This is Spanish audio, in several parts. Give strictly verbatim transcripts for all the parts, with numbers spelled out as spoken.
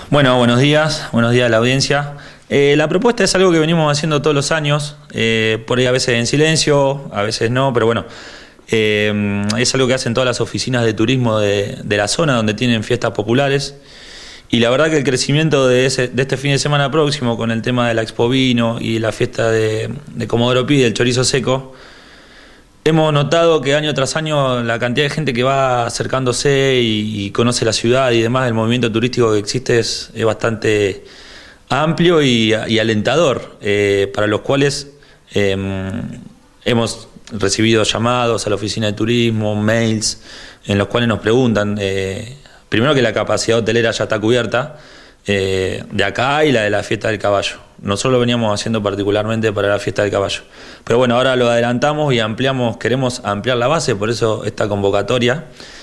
Bueno, buenos días, buenos días a la audiencia. Eh, la propuesta es algo que venimos haciendo todos los años, eh, por ahí a veces en silencio, a veces no, pero bueno, eh, es algo que hacen todas las oficinas de turismo de, de la zona donde tienen fiestas populares. Y la verdad que el crecimiento de, ese, de este fin de semana próximo con el tema de la Expo Vino y la fiesta de, de Comodoro Pi, del chorizo seco, hemos notado que año tras año la cantidad de gente que va acercándose y, y conoce la ciudad y demás, el movimiento turístico que existe es, es bastante amplio y, y alentador, eh, para los cuales eh, hemos recibido llamados a la oficina de turismo, mails, en los cuales nos preguntan, eh, primero que la capacidad hotelera ya está cubierta, eh, de acá y la de la fiesta del caballo. Nosotros lo veníamos haciendo particularmente para la fiesta del caballo. Pero bueno, ahora lo adelantamos y ampliamos, queremos ampliar la base, por eso esta convocatoria,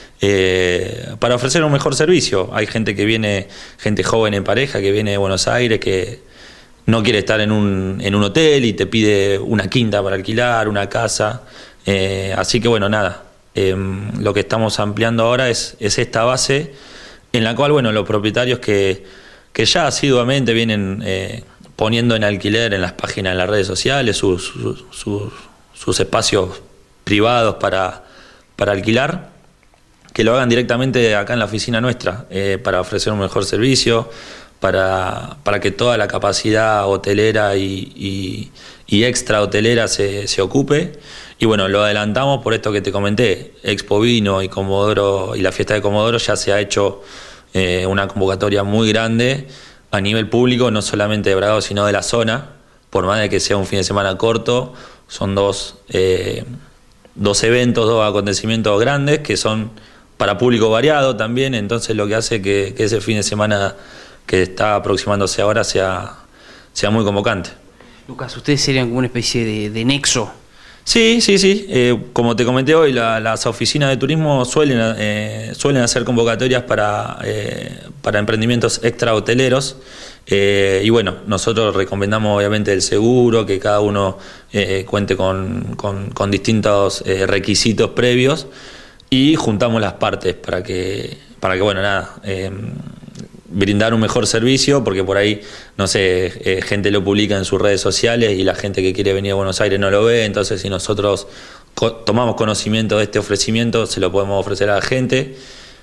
eh, para ofrecer un mejor servicio. Hay gente que viene, gente joven en pareja, que viene de Buenos Aires, que no quiere estar en un, en un hotel y te pide una quinta para alquilar, una casa. Eh, así que bueno, nada, eh, lo que estamos ampliando ahora es, es esta base en la cual, bueno, los propietarios que, que ya asiduamente vienen eh, poniendo en alquiler en las páginas, en las redes sociales, sus, sus, sus, sus espacios privados para, para alquilar, que lo hagan directamente acá en la oficina nuestra, eh, para ofrecer un mejor servicio, para, para que toda la capacidad hotelera y, y, y extra hotelera se, se ocupe. Y bueno, lo adelantamos por esto que te comenté, Expo Vino y Comodoro y la fiesta de Comodoro ya se ha hecho eh, una convocatoria muy grande a nivel público, no solamente de Bragado, sino de la zona, por más de que sea un fin de semana corto, son dos, eh, dos eventos, dos acontecimientos grandes que son para público variado también, entonces lo que hace que, que ese fin de semana que está aproximándose ahora sea, sea muy convocante. Lucas, ¿ustedes serían como una especie de, de nexo? Sí, sí, sí. Eh, como te comenté hoy, la, las oficinas de turismo suelen, eh, suelen hacer convocatorias para, eh, para emprendimientos extra hoteleros. Eh, y bueno, nosotros recomendamos obviamente el seguro, que cada uno eh, cuente con, con, con distintos eh, requisitos previos y juntamos las partes para que, para que bueno, nada, eh, brindar un mejor servicio, porque por ahí, no sé, eh, gente lo publica en sus redes sociales y la gente que quiere venir a Buenos Aires no lo ve, entonces si nosotros co tomamos conocimiento de este ofrecimiento, se lo podemos ofrecer a la gente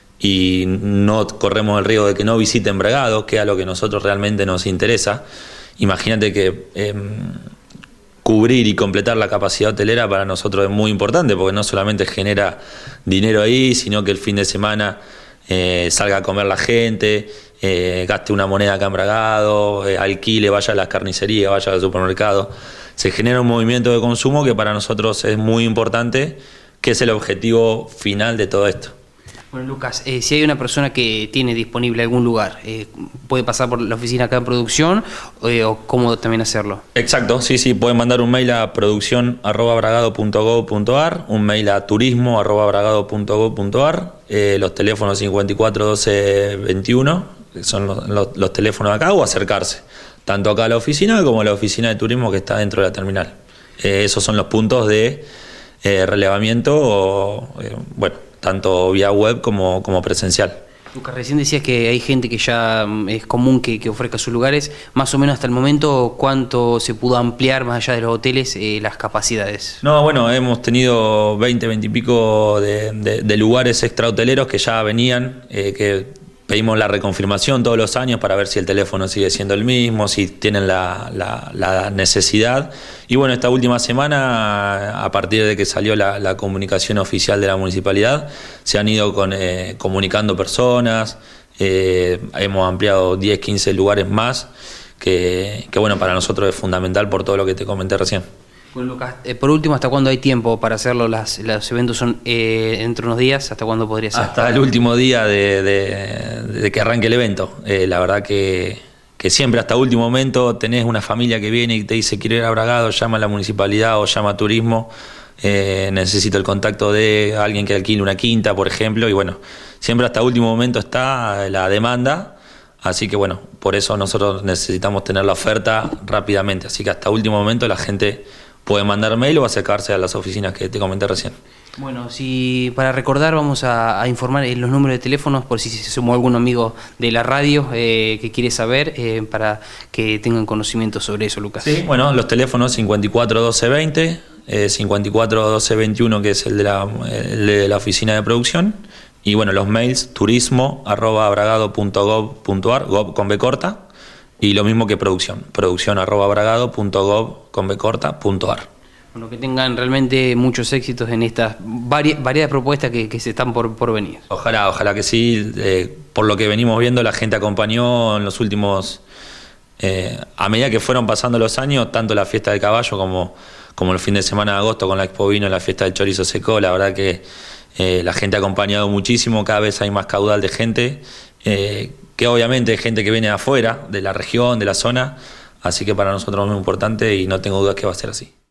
y no corremos el riesgo de que no visiten Bragado, que es a lo que a nosotros realmente nos interesa. Imagínate que eh, cubrir y completar la capacidad hotelera para nosotros es muy importante, porque no solamente genera dinero ahí, sino que el fin de semana eh, salga a comer la gente, Eh, gaste una moneda acá en Bragado, eh, alquile, vaya a las carnicerías, vaya al supermercado. Se genera un movimiento de consumo que para nosotros es muy importante, que es el objetivo final de todo esto. Bueno, Lucas, eh, si hay una persona que tiene disponible algún lugar, eh, ¿puede pasar por la oficina acá en producción eh, o cómo también hacerlo? Exacto, sí, sí, pueden mandar un mail a producción arroba bragado punto gob punto ar, un mail a turismo arroba bragado punto gob punto ar, eh, los teléfonos cincuenta y cuatro doce veintiuno, son los, los, los teléfonos de acá, o acercarse, tanto acá a la oficina como a la oficina de turismo que está dentro de la terminal. Eh, esos son los puntos de eh, relevamiento, o, eh, bueno, tanto vía web como, como presencial. Lucas, recién decías que hay gente que ya es común que, que ofrezca sus lugares. Más o menos hasta el momento, ¿cuánto se pudo ampliar más allá de los hoteles eh, las capacidades? No, bueno, hemos tenido veinte, veinte y pico de, de, de lugares extra hoteleros que ya venían, eh, que pedimos la reconfirmación todos los años para ver si el teléfono sigue siendo el mismo, si tienen la, la, la necesidad. Y bueno, esta última semana, a partir de que salió la, la comunicación oficial de la municipalidad, se han ido con, eh, comunicando personas, eh, hemos ampliado diez, quince lugares más, que, que bueno, para nosotros es fundamental por todo lo que te comenté recién. Bueno, Lucas, eh, por último, ¿hasta cuándo hay tiempo para hacerlo? Las, los eventos son eh, entre unos días, ¿hasta cuándo podría ser? Hasta el último día de, de, de que arranque el evento. Eh, la verdad que, que siempre hasta último momento tenés una familia que viene y te dice quiero ir a Bragado, llama a la municipalidad o llama a turismo, eh, necesito el contacto de alguien que alquile una quinta, por ejemplo, y bueno, siempre hasta último momento está la demanda. Así que bueno, por eso nosotros necesitamos tener la oferta rápidamente, así que hasta último momento la gente pueden mandar mail o acercarse a las oficinas que te comenté recién. Bueno, si para recordar vamos a, a informar en los números de teléfonos por si se sumó algún amigo de la radio eh, que quiere saber, eh, para que tengan conocimiento sobre eso, Lucas. Sí, bueno, los teléfonos cincuenta y cuatro doce veinte, eh, cincuenta y cuatro doce veintiuno, que es el de la, el de la oficina de producción, y bueno, los mails turismo arroba bragado punto gob punto ar, gob con B corta, y lo mismo que producción, producción arroba bragado punto gob con B corta punto ar. Bueno, que tengan realmente muchos éxitos en estas vari variadas propuestas que, que se están por, por venir. Ojalá, ojalá que sí. Eh, por lo que venimos viendo, la gente acompañó en los últimos... Eh, a medida que fueron pasando los años, tanto la fiesta del caballo como, como el fin de semana de agosto con la Expo Vino, la fiesta del chorizo seco, la verdad que eh, la gente ha acompañado muchísimo, cada vez hay más caudal de gente, eh, que obviamente hay gente que viene de afuera, de la región, de la zona, así que para nosotros es muy importante y no tengo dudas que va a ser así.